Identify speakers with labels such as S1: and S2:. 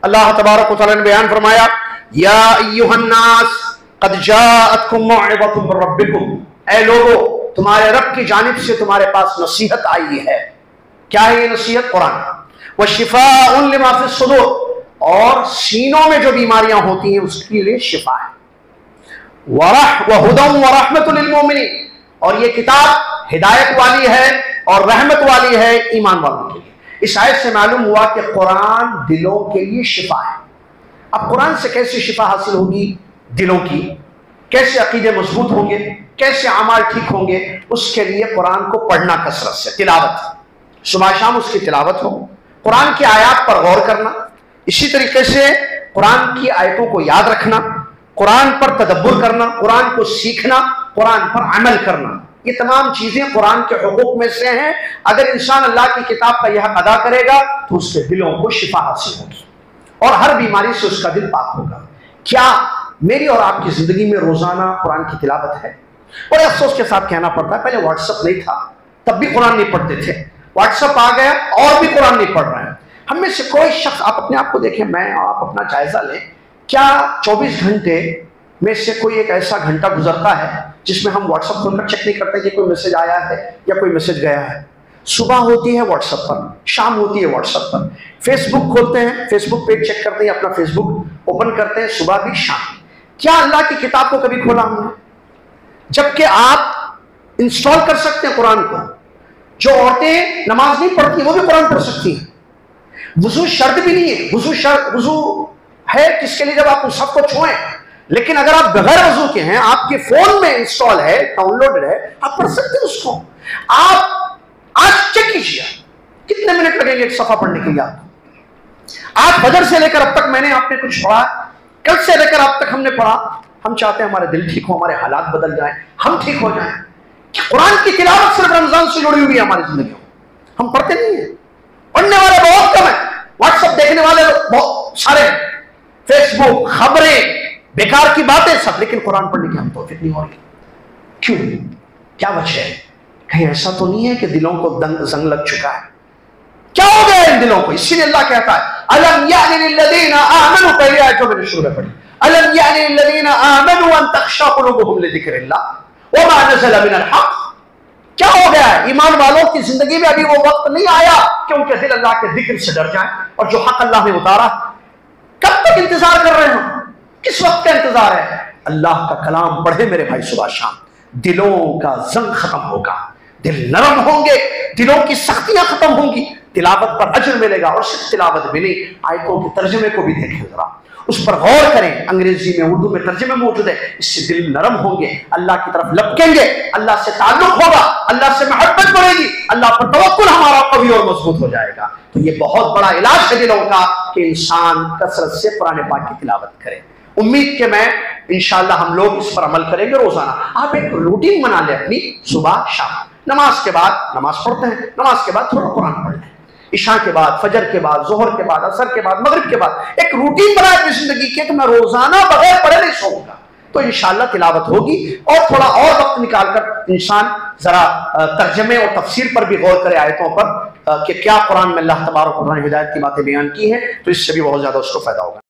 S1: اللہ تبارک و تعالیٰ نے بیان فرمایا یا ایھا الناس قد جاءتکم موعظۃ من ربکم، اے لوگو تمہارے رب کی جانب سے تمہارے پاس نصیحت آئی ہے. کیا ہے یہ نصیحت؟ قرآن. وشفاء لما فی الصدور، اور سینوں میں جو بیماریاں ہوتی ہیں اس کے لیے شفا ہے. وہدی ورحمۃ للمؤمنین، اور یہ کتاب ہدایت والی ہے اور رحمت والی ہے ایمان والوں کے لیے. اس آیت سے معلوم ہوا کہ قرآن دلوں کے لیے شفا ہے. اب قرآن سے کیسے شفا حاصل ہوگی دلوں کی، کیسے عقیدے مضبوط ہوں گے، کیسے اعمال ٹھیک ہوں گے؟ اس کے لیے قرآن کو پڑھنا کثرت سے، تلاوت، صبح شام اس کی تلاوت ہو، قرآن کی آیات پر غور کرنا، اسی طریقے سے قرآن کی آیتوں کو یاد رکھنا، قرآن پر تدبر کرنا، قرآن کو سیکھنا، قرآن پر عمل کرنا. یہ تمام چیزیں قرآن کے حقوق میں سے ہیں. اگر انسان اللہ کی کتاب کا یہ حق ادا کرے گا تو اس کے دلوں کو شفا حاصل ہوگی اور ہر بیماری سے اس کا دل پاک ہوگا. کیا میری اور آپ کی زندگی میں روزانہ قرآن کی تلاوت ہے؟ بڑے افسوس کے ساتھ کہنا پڑتا ہے پہلے واٹس ایپ نہیں تھا تب بھی قرآن نہیں پڑھتے تھے، واٹس ایپ آ گیا اور بھی قرآن نہیں پڑھ رہے ہیں. ہم میں سے کوئی شخص، آپ اپنے آپ کو دیکھیں، میں آپ اپنا جائزہ لیں، کیا 24 گھنٹے میں سے کوئی ایک ایسا گھنٹہ گزرتا ہے جس میں ہم واٹس ایپ کھول کر چیک نہیں کرتے کہ کوئی میسج آیا ہے یا کوئی میسج گیا ہے؟ صبح ہوتی ہے واٹس ایپ پر، شام ہوتی ہے واٹس ایپ پر، فیس بک کھولتے ہیں، فیس بک پیج چیک کرتے ہیں، اپنا فیس بک اوپن کرتے ہیں، صبح بھی شام. کیا اللہ کی کتاب کو کبھی کھولا ہم نے؟ جبکہ آپ انسٹال کر سکتے ہیں قرآن کو. جو عورتیں نماز نہیں پڑھتی وہ بھی قرآن پڑھ سکتی ہیں. وضو شرط بھی نہیں ہے، وضو ہے کس کے لیے؟ جب آپ مصحف کو چھوئیں. لیکن اگر آپ بغیر وضو کے ہیں، آپ کے فون میں انسٹال ہے، ڈاؤن لوڈ ہے، آپ پڑھ سکتے ہیں اس کو. آپ آج چیک کیجیے کتنے منٹ لگیں گے ایک صفحہ پڑھنے کے لیے. آپ فجر سے لے کر اب تک میں نے آپ نے کچھ پڑھا، کل سے لے کر اب تک ہم نے پڑھا. ہم چاہتے ہیں ہمارے دل ٹھیک ہو، ہمارے حالات بدل جائیں، ہم ٹھیک ہو جائیں. قرآن کی تلاوت صرف رمضان سے جڑی ہوئی ہے ہماری زندگی میں. ہم پڑھتے نہیں ہیں، پڑھنے والے بہت کم ہیں، واٹس ایپ دیکھنے والے بہت سارے ہیں، فیس بک، خبریں، بیکار کی باتیں سب، لیکن قرآن پڑھنے کی ہم توفیق نہیں ہو رہی. کیوں؟ کیا وجہ ہے؟ کہیں ایسا تو نہیں ہے کہ دلوں کو زنگ لگ چکا ہے؟ کیا ہو گیا ان دلوں کو؟ اسی لیے اللہ کہتا ہے الم یعن للذین آمنوا، پہلی آیت جو میں نے شروع میں پڑھی، الم یعن للذین آمنوا ان تخشع قلوبهم لذکر اللہ وما نزل من الحق. کیا ہو گیا ہے؟ ایمان والوں کی زندگی میں ابھی وہ وقت نہیں آیا کہ ان کے دل اللہ کے ذکر سے ڈر جائیں اور جو حق اللہ نے اتارا. کب تک انتظار کر رہے ہیں؟ کس وقت کا انتظار ہے؟ اللہ کا کلام پڑھے میرے بھائی صبح شام، دلوں کا زنگ ختم ہوگا، دل نرم ہوں گے، دلوں کی سختیاں ختم ہوں گی، تلاوت پر اجر ملے گا. اور صرف تلاوت بھی نہیں، آیتوں کے ترجمے کو بھی دیکھیں ذرا، اس پر غور کریں. انگریزی میں، اردو میں ترجمے موجود ہے. اس سے دل نرم ہوں گے، اللہ کی طرف لپکیں گے، اللہ سے تعلق ہوگا، اللہ سے محبت بڑھے گی، اللہ پر توکل ہمارا قوی اور مضبوط ہو جائے گا. تو یہ بہت بڑا علاج ہے دلوں کا کہ انسان کثرت سے قرآن پاک کی تلاوت کرے. امید کہ میں انشاءاللہ ہم لوگ اس پر عمل کریں گے. روزانہ آپ ایک روٹین بنا لیں اپنی، صبح شام، نماز کے بعد نماز پڑھتے ہیں، نماز کے بعد تھوڑا قرآن پڑھ لیں، عشاء کے بعد، فجر کے بعد، ظہر کے بعد، عصر کے بعد، مغرب کے بعد. ایک روٹین بنائے اپنی زندگی کے کہ میں روزانہ بغیر پڑھے نہیں سوؤں گا. تو انشاءاللہ تلاوت ہوگی. اور تھوڑا اور وقت نکال کر انسان ذرا ترجمے اور تفسیر پر بھی غور کرے، آیتوں پر کہ کیا قرآن میں اللہ تبارک و تعالیٰ نے ہدایت کی باتیں بیان کی ہیں، تو اس سے بھی بہت زیادہ اس کو فائدہ ہوگا.